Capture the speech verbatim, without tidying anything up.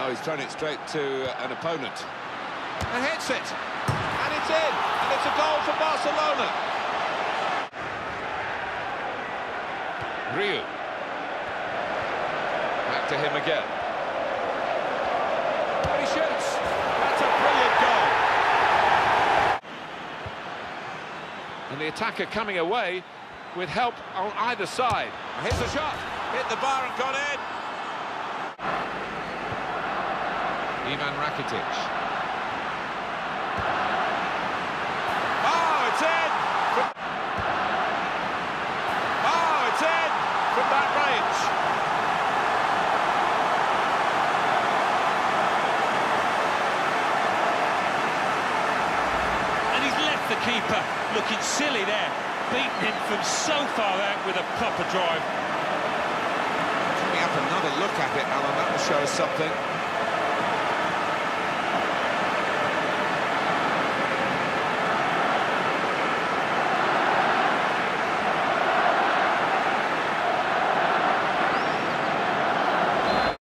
Oh, he's thrown it straight to an opponent. And hits it. And it's in. And it's a goal for Barcelona. Ryu. Back to him again. And he shoots. That's a brilliant goal. And the attacker coming away with help on either side. Here's a shot. Hit the bar and got in. Ivan Rakitic. Oh, it's in! From... Oh, it's in! From that range. And he's left the keeper looking silly there, beating him from so far out with a proper drive. Coming up another look at it, Alan, that will show us something.